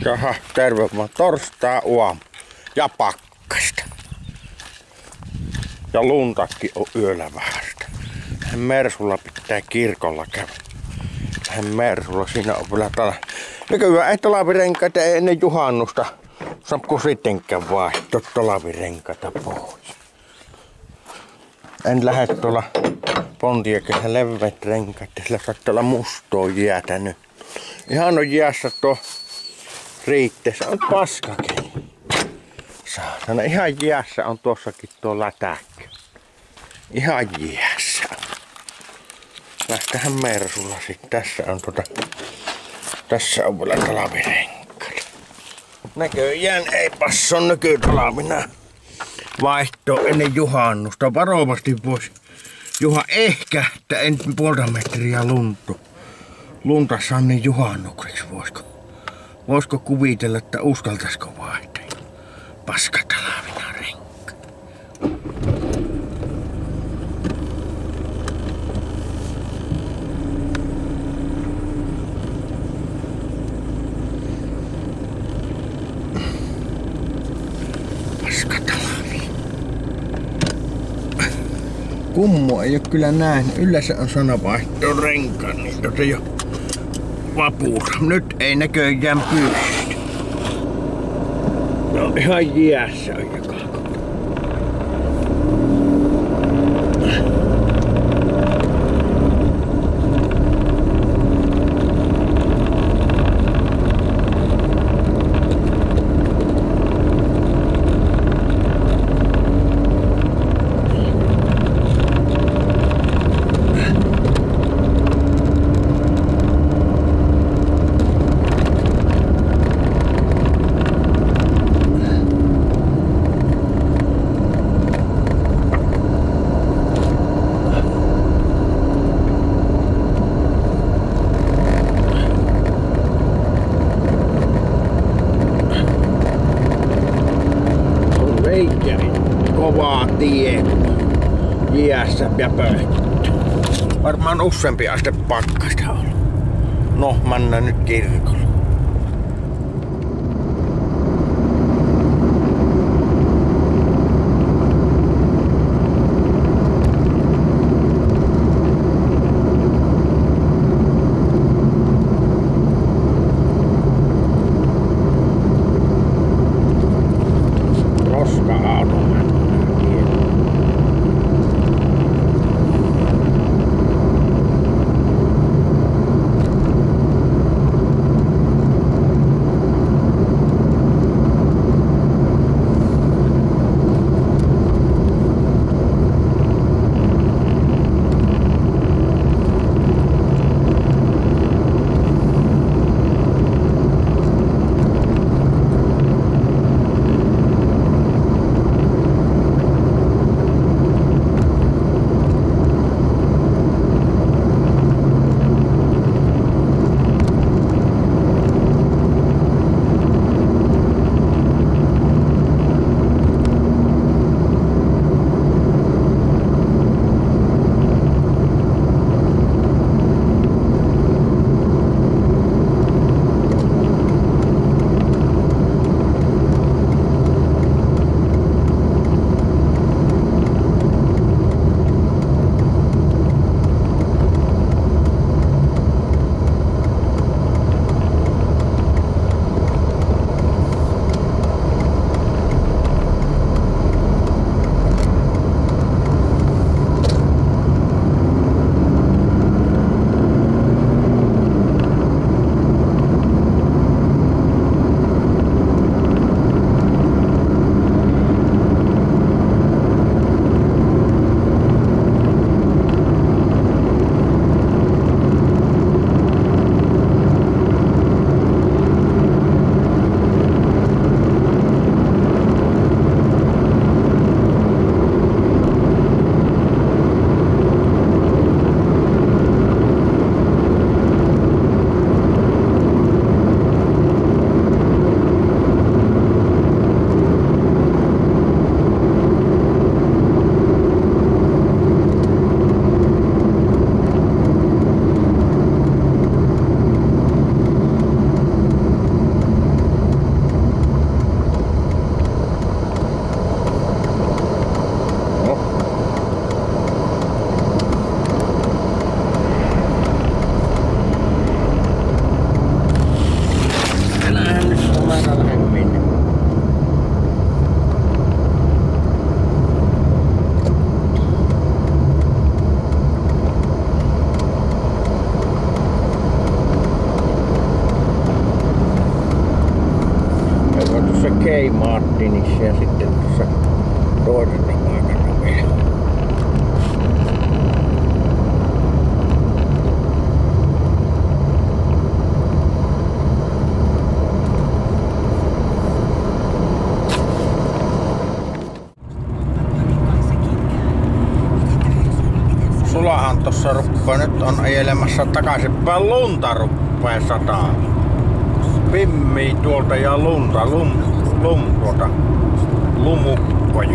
Jaha, terve, mä torstai aamu ja pakkasta. Ja luntakin on yöllä vähästä. Mersulla pitää kirkolla käydä. Mersulla siinä on vielä täällä. Nykyään ei talvirenkaita ennen juhannusta. Saanko sittenkään vaihtaa talvirenkaita pois. En lähde tuolla Pontiacissa leveät renkaat, sillä saattaa olla mustoa jäätä nyt. Ihan on jäässä tuo riitteessä, on paskakeli. Saatana, ihan jäässä on tuossakin tuo lätäkkö. Ihan jäässä. Lähtähän Mersulla sit. Tässä on vielä talvirenkaat. Näköjään ei passo nykytalvina vaihtoa ennen juhannusta. Varovasti vois Juha ehkä, että en puolta metriä lunta saa niin juhannukseksi. Voisiko kuvitella, että uskaltaisiko vaihtaa? Paskatalvina renka. Paskatalvi. Kummo ei oo kyllä näin. Yleensä on sanavaihto renkaan, niin se jo vapuuta. Nyt ei näköjään pysty. No ihan jäässä on joka kohta. Kovaa tie jäässä ja pölytty. Varmaan useampi aste pakkasta on. No, mennään nyt kirkolle. kävin Martinissa ja sitten tuossa toisella paikalla vielä. Sulahan tossa ruppaa, nyt on ajelemassa takaisinpäin, lunta ruppaa sataa. Pimmii tuolta ja lunta, lumukkoja.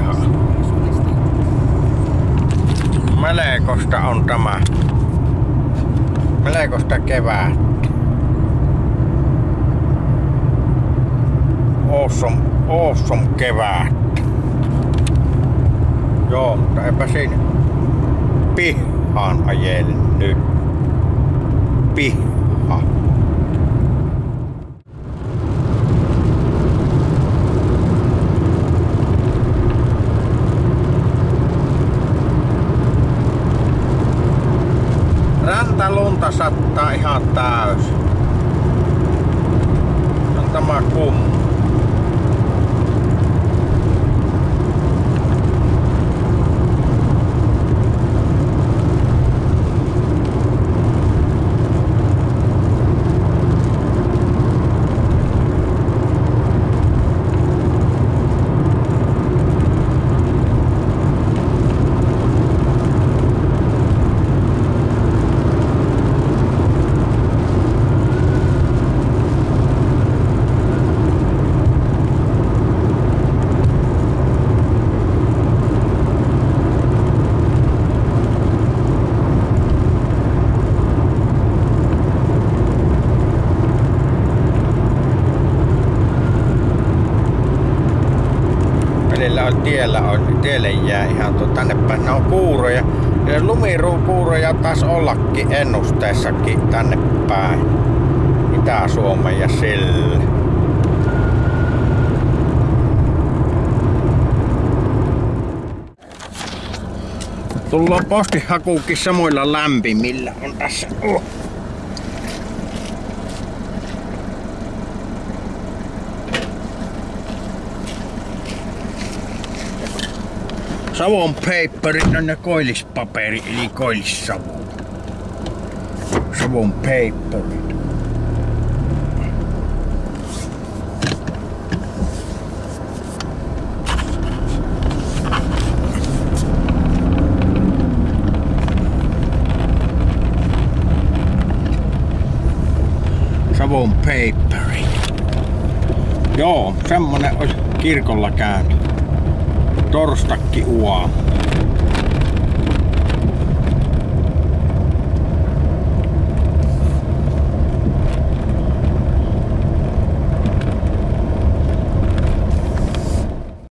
Melekosta on tämä. Melekosta kevät. Awesome kevät. Joo, mutta eipä siinä. Pihaan ajelen nyt. Piha. Rantalunta sattaa ihan täysin. On tämä kumma. Tielle jää ihan tänne päin. Ne on kuuroja. Lumiruukuuroja taas ollakin ennusteessakin tänne päin. Itä-Suomen ja sille. Tullaan postihakuukin samoilla lämpimillä on tässä. Savon paperit on ne koillispaperi eli koillissavu. Savon paperit. Savon paperit. Joo, semmonen olisi kirkolla käynyt. Torstakki uamu.